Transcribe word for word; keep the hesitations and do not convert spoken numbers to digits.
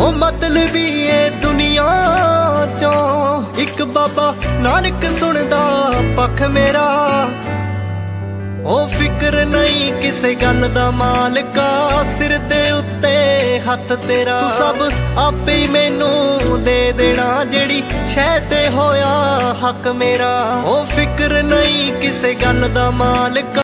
ओ मतलबी ये दुनिया चों एक बाबा नानक सुनदा पख मेरा। ओ फिक्र नहीं किसे गल दा मालका, सिर दे उत्ते हथ तेरा। तू सब आपे ही मैनू दे देना जेड़ी शै ते होया हक मेरा। ओ फिक्र नहीं किसे गल दा मालका।